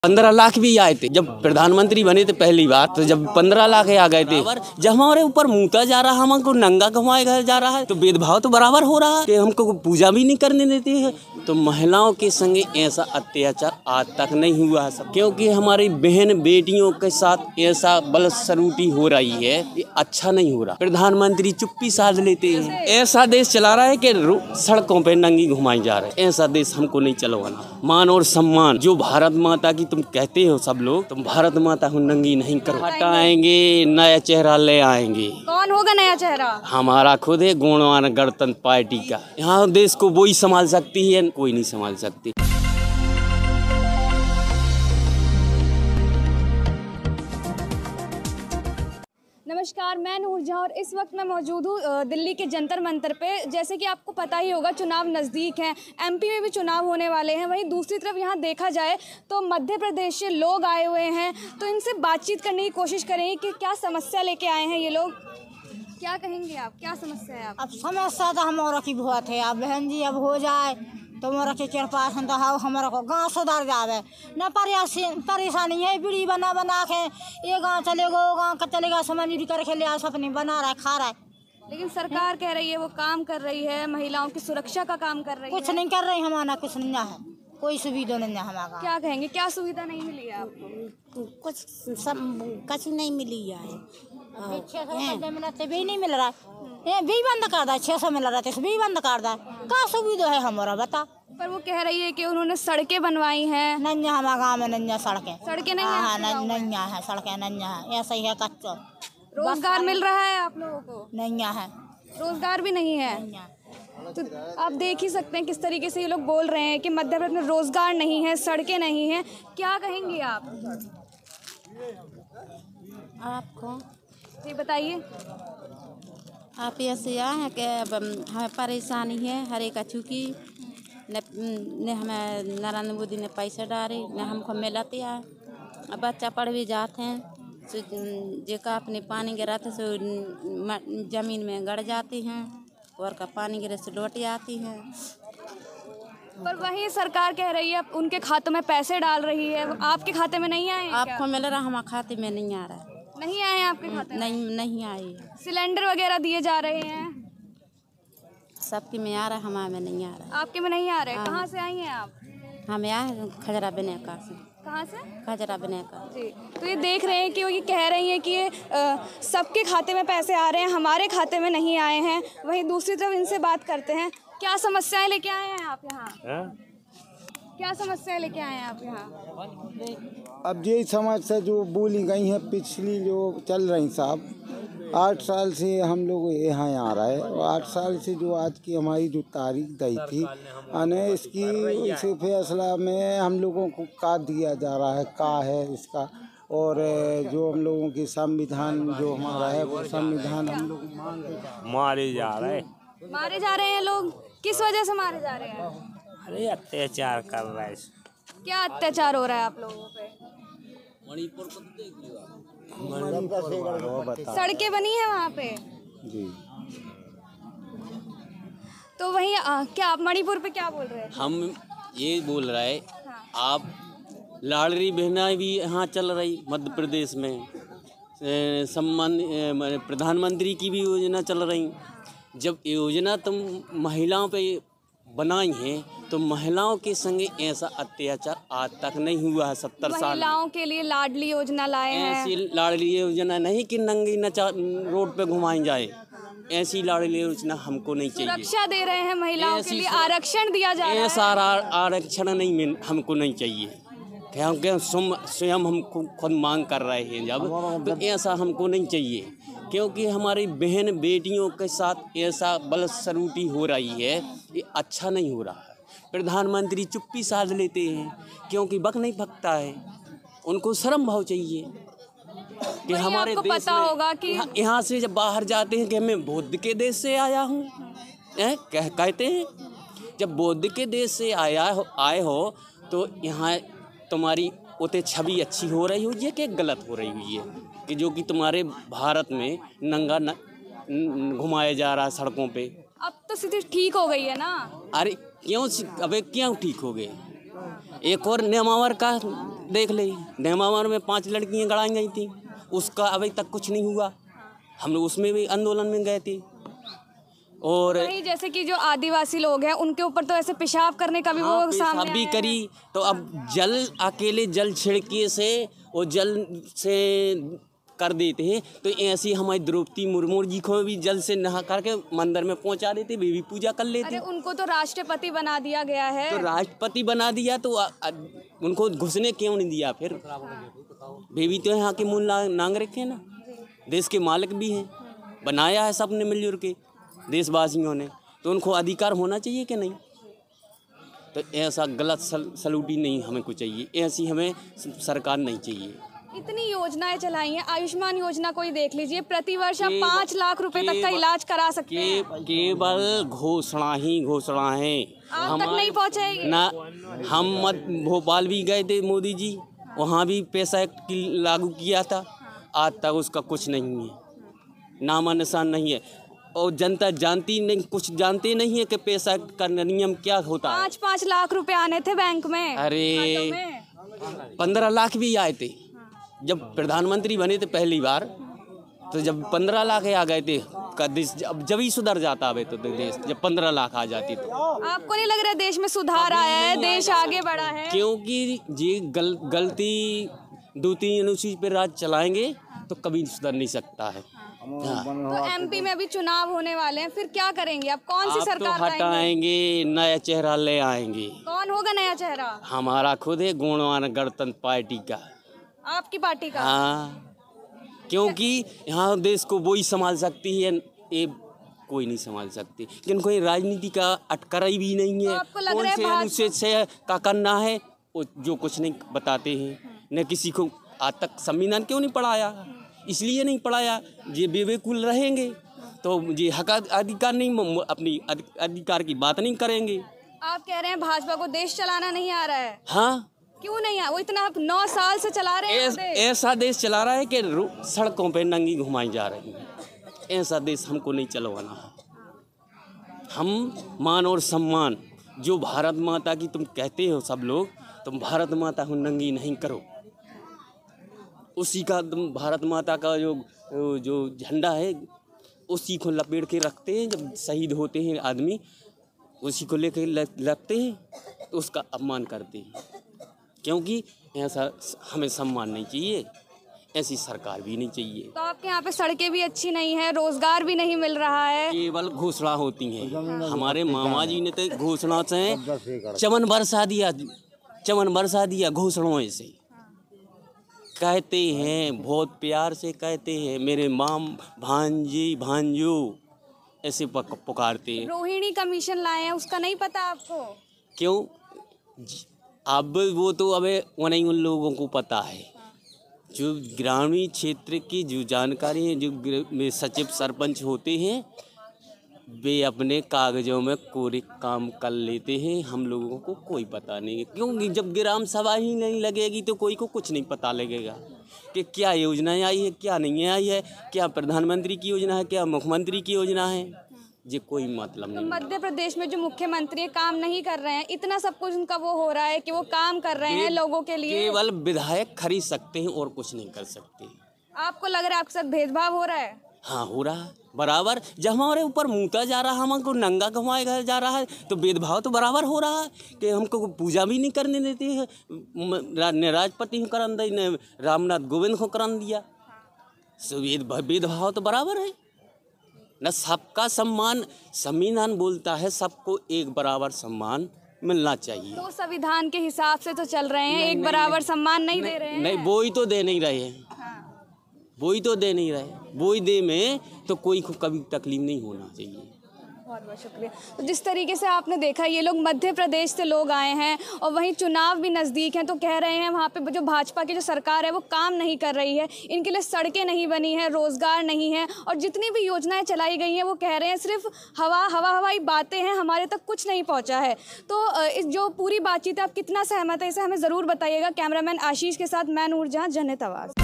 15 लाख भी आए थे जब प्रधानमंत्री बने थे पहली बार, तो जब 15 लाख आ गए थे। जब हमारे ऊपर मुँहता जा रहा, हमको नंगा घुमाया जा रहा है, तो भेदभाव तो बराबर हो रहा है कि हमको पूजा भी नहीं करने देते हैं। तो महिलाओं के संगे ऐसा अत्याचार आज तक नहीं हुआ है सब, क्योंकि हमारी बहन बेटियों के साथ ऐसा बलसरूटी हो रही है, ये अच्छा नहीं हो रहा। प्रधानमंत्री चुप्पी साध लेते हैं। ऐसा देश चला रहा है कि सड़कों पे नंगी घुमाई जा रहे हैं। ऐसा देश हमको नहीं चलवाना। मान और सम्मान जो भारत माता की तुम कहते हो सब लोग, तुम भारत माता को नंगी नहीं करो। हटाएंगे, नया चेहरा ले आएंगे। कौन होगा नया चेहरा? हमारा खुद है गणमान्य गणतंत्र पार्टी का। यहाँ देश को वही संभाल सकती है, कोई नहीं संभाल सकती। नमस्कार, मैं नूरजहां और इस वक्त मैं मौजूद हूँ दिल्ली के जंतर मंतर पे। जैसे कि आपको पता ही होगा, चुनाव नज़दीक हैं, एमपी में भी चुनाव होने वाले हैं। वहीं दूसरी तरफ यहाँ देखा जाए तो मध्य प्रदेश से लोग आए हुए हैं, तो इनसे बातचीत करने की कोशिश करेंगे कि क्या समस्या लेके आए हैं ये लोग। क्या कहेंगे आप, क्या समस्या है आप? अब समस्या तो हमारा की बहुत है। अब बहन जी अब हो जाए तो मोरा के 4-5 हमारा को गाँव सुधार जावे न। परेशानी है, बीड़ी बना के ये गाँव चलेगा वो गाँव का चलेगा, समझ करके ले अपनी बना रहा है, खा रहा है। लेकिन सरकार कह रही है वो काम कर रही है, महिलाओं की सुरक्षा का काम कर रही है। कुछ नहीं कर रही हमारा, कुछ नहीं है, कोई सुविधा नहीं है हमारा। क्या कहेंगे, क्या सुविधा नहीं मिली है आपको? कुछ नहीं मिली है। 600 मिलते भी नहीं मिल रहा है, ये भी बंद कर दा। 600 मिल रहा है, भी बंद कर दा। क्या सुविधा है हमारा बता? पर वो कह रही है कि उन्होंने सड़कें बनवाई हैं। नन्या हमारे गाँव में नन्या सड़कें नहीं है। नन्या है सड़कें, नन्या है, ऐसा ही है कच्चा। रोजगार मिल रहा है आप लोगों को? नन्या है, रोजगार भी नहीं है। तो आप देख ही सकते हैं किस तरीके से ये लोग बोल रहे हैं कि मध्य प्रदेश में रोजगार नहीं है, सड़कें नहीं है। क्या कहेंगे आप? आपको जी बताइए। आप ऐसे आए हैं कि हमें परेशानी है हर एक अच्छू की। न हमें नरेंद्र मोदी ने पैसे डाले, न हमको मिलते है। अब बच्चा पढ़ भी जाते हैं, जेका अपने पानी गिराते से जमीन में गड़ जाती हैं और का पानी गिरे से लौट आती हैं। पर वही सरकार कह रही है उनके खातों में पैसे डाल रही है, आपके खाते में नहीं आए? आपको मिल रहा, हमारे खाते में नहीं आ रहा। नहीं आए आपके खाते में? नहीं आए। सिलेंडर वगैरह दिए जा रहे हैं? सबके में आ रहा, हमारे में नहीं आ रहा। आपके में नहीं आ रहे? कहाँ से आई हैं आप? हमें आए खजरा बनेका से। कहाँ से? खजरा बनेका। जी, तो ये देख रहे हैं कि वो ये कह रही हैं कि सबके खाते में पैसे आ रहे हैं, हमारे खाते में नहीं आए हैं। वहीं दूसरी तरफ इनसे बात करते हैं। क्या समस्याएं लेके आए हैं आप यहाँ? क्या समस्याएं लेके आए हैं आप यहाँ? अब यही समस्या जो बोली गई है पिछली जो चल रही साहब, 8 साल से हम लोग यहाँ आ रहा है। और 8 साल से जो आज की हमारी जो तारीख दी थी अने इसकी इस फैसला में हम लोगों को का दिया जा रहा है, का है इसका। और जो हम लोगों की संविधान जो हमारा है वो संविधान हम लोग मारे जा रहे हैं लोग। किस वजह से मारे जा रहे हैं? अरे अत्याचार कर रहा है। क्या अत्याचार हो रहा है आप लोगों पे? मणिपुर को देख लिया, सड़कें बनी है वहाँ पे जी। तो वही क्या आप मणिपुर पे क्या बोल रहे हैं? हम ये बोल रहे हैं। हाँ। आप लाडली बहना भी यहाँ चल रही मध्य प्रदेश में, सम्मान प्रधानमंत्री की भी योजना चल रही। जब योजना तुम महिलाओं पे बनाई है तो महिलाओं के संगे ऐसा अत्याचार आज तक नहीं हुआ है 70 साल। महिलाओं के लिए लाडली योजना लाए हैं। ऐसी लाडली योजना नहीं कि नंगी नचा रोड पे घुमाई जाए। ऐसी लाडली योजना हमको नहीं चाहिए। सुरक्षा दे रहे हैं महिलाओं के लिए, आरक्षण दिया जा रहा है। ऐसा आरक्षण नहीं हमको नहीं चाहिए। क्योंकि स्वयं हम खुद मांग कर रहे हैं जब, तो ऐसा हमको नहीं चाहिए। क्योंकि हमारी बहन बेटियों के साथ ऐसा बलसरूटी हो रही है, ये अच्छा नहीं हो रहा है। प्रधानमंत्री चुप्पी साध लेते हैं क्योंकि वक्त नहीं भगता है। उनको शर्म भाव चाहिए कि हमारे देश पता होगा कि यहाँ से जब बाहर जाते हैं कि मैं बौद्ध के देश से आया हूँ, कहते हैं जब बौद्ध के देश से आए हो तो यहाँ तुम्हारी उतने छवि अच्छी हो रही हुई है कि गलत हो रही हुई है कि जो कि तुम्हारे भारत में नंगा घुमाया जा रहा है सड़कों पे। अब तो स्थिति ठीक हो गई है ना? अरे क्यों ठीक हो गए? एक और नेमावर का देख ले, नेमावर में 5 लड़कियां गड़ाई गई थी, उसका अभी तक कुछ नहीं हुआ। हम लोग उसमें भी आंदोलन में गए थे। और वही जैसे कि जो आदिवासी लोग हैं उनके ऊपर तो ऐसे पेशाब करने का भी वो पेशाब सामने भी आया करी। तो अब जल अकेले जल छिड़के से और जल से कर देते हैं, तो ऐसी हमारी द्रौपदी मुर्मू जी को भी जल से नहा करके मंदिर में पहुंचा देते, वे भी पूजा कर लेते। अरे उनको तो राष्ट्रपति बना दिया गया है। तो राष्ट्रपति बना दिया तो उनको घुसने क्यों नहीं दिया फिर? वे भी तो यहाँ के मूल नागरिक हैं ना, देश के मालिक भी हैं, बनाया है सबने मिलजुल के देशवासियों ने, तो उनको अधिकार होना चाहिए कि नहीं? तो ऐसा गलत सलूटी नहीं हमें को चाहिए, ऐसी हमें सरकार नहीं चाहिए। इतनी योजनाएं चलाई हैं, आयुष्मान योजना को ही देख लीजिए, प्रतिवर्ष आप 5 लाख रुपए तक का इलाज करा सकते हैं। केवल घोषणा ही घोषणा है, आज तक नहीं पहुंचे ना। हम भोपाल भी गए थे मोदी जी, वहाँ भी पैसा लागू किया था, आज तक उसका कुछ नहीं है, नामा निशान नहीं है। और जनता जानती नहीं, कुछ जानते नहीं है कि पैसा का नियम क्या होता है। 5-5 लाख रुपए आने थे बैंक में। अरे 15 लाख भी आए थे जब प्रधानमंत्री बने थे पहली बार, तो जब 15 लाख आ गए थे देश, जब ही सुधर जाता है तो देश, जब 15 लाख आ जाती तो। आपको नहीं लग रहा देश में सुधार आया है, देश आगे बढ़ा है? क्योंकि ये गलती 2-3 अनुसूची पे राज चलाएंगे तो कभी सुधर नहीं सकता है। तो एमपी में अभी चुनाव होने वाले हैं, फिर क्या करेंगे आप? कौन सी सरकार तो हटाएंगे, नया चेहरा ले आएंगे। कौन होगा नया चेहरा? हमारा खुद है गुणवान गणतंत्र पार्टी का। आपकी पार्टी का? हाँ, क्योंकि यहाँ देश को वही संभाल सकती है, ये कोई नहीं संभाल सकती। लेकिन कोई राजनीति का अटकराई भी नहीं है। आपको लग रहा है कौन से से का करना है वो जो कुछ नहीं बताते हैं, न किसी को आज तक संविधान क्यों नहीं पढ़ाया? इसलिए नहीं पढ़ाया, ये बेवकूफ़ रहेंगे तो ये हक अधिकार नहीं, अपनी अधिकार की बात नहीं करेंगे। आप कह रहे हैं भाजपा को देश चलाना नहीं आ रहा है? हाँ, क्यों नहीं आ? वो इतना 9 साल से चला रहे हैं। ऐसा देश चला रहा है कि सड़कों पे नंगी घुमाई जा रही है। ऐसा देश हमको नहीं चलवाना है। हम मान और सम्मान, जो भारत माता की तुम कहते हो सब लोग, तुम भारत माता को नंगी नहीं करो। उसी का तुम भारत माता का जो झंडा है उसी को लपेट के रखते हैं। जब शहीद होते हैं आदमी, उसी को लेकर लगते हैं तो उसका अपमान करते हैं, क्योंकि ऐसा हमें सम्मान नहीं चाहिए, ऐसी सरकार भी नहीं चाहिए। तो आपके यहाँ पे सड़कें भी अच्छी नहीं है, रोजगार भी नहीं मिल रहा है, केवल घोषणा होती हैं। हमारे मामा जी ने तो घोषणा से चमन बरसा दिया घोषणाओं से। कहते हैं, बहुत प्यार से कहते हैं, मेरे माम भांजी भांजू ऐसे पुकारते हैं। रोहिणी कमीशन लाए हैं, उसका नहीं पता आपको? क्यों? अब वो तो अब उन्हीं उन लोगों को पता है जो ग्रामीण क्षेत्र की जो जानकारी है, जो सचिव सरपंच होते हैं, वे अपने कागजों में कोरे काम कर लेते हैं। हम लोगों को कोई पता नहीं है, क्योंकि जब ग्राम सभा ही नहीं लगेगी तो कोई को कुछ नहीं पता लगेगा कि क्या योजनाएं आई है, क्या नहीं आई है, क्या प्रधानमंत्री की योजना है, क्या मुख्यमंत्री की योजना है, ये कोई मतलब नहीं। मध्य प्रदेश में जो मुख्यमंत्री काम नहीं कर रहे हैं, इतना सब कुछ उनका वो हो रहा है कि वो काम कर रहे हैं लोगों के लिए। केवल विधायक खरीद सकते हैं और कुछ नहीं कर सकते। आपको लग रहा है आपके साथ भेदभाव हो रहा है? हाँ, हो रहा है बराबर। जब हमारे ऊपर मूता जा रहा है, हमको नंगा घुमाया जा रहा है, तो भेदभाव तो बराबर हो रहा है कि हमको पूजा भी नहीं करने देते हैं। न राष्ट्रपति को करन दी, न रामनाथ कोविंद को करन दिया। भेदभाव तो बराबर है न। सबका सम्मान, संविधान बोलता है सबको एक बराबर सम्मान मिलना चाहिए। तो संविधान के हिसाब से तो चल रहे हैं, एक बराबर सम्मान नहीं दे रहे हैं। नहीं, वो ही तो दे नहीं रहे हैं, वो ही तो दे नहीं रहे। वो ही दे में तो कोई को कभी तकलीफ नहीं होना चाहिए। बहुत बहुत शुक्रिया। तो जिस तरीके से आपने देखा, ये लोग मध्य प्रदेश से लोग आए हैं और वहीं चुनाव भी नज़दीक हैं, तो कह रहे हैं वहाँ पे जो भाजपा की जो सरकार है वो काम नहीं कर रही है, इनके लिए सड़कें नहीं बनी हैं, रोज़गार नहीं है, और जितनी भी योजनाएं चलाई गई हैं वो कह रहे हैं सिर्फ हवाई बातें हैं, हमारे तक कुछ नहीं पहुँचा है। तो इस जो पूरी बातचीत है, आप कितना सहमत है इसे हमें ज़रूर बताइएगा। कैमरामैन आशीष के साथ मैं नूर जहाँ, जनहित आवाज़।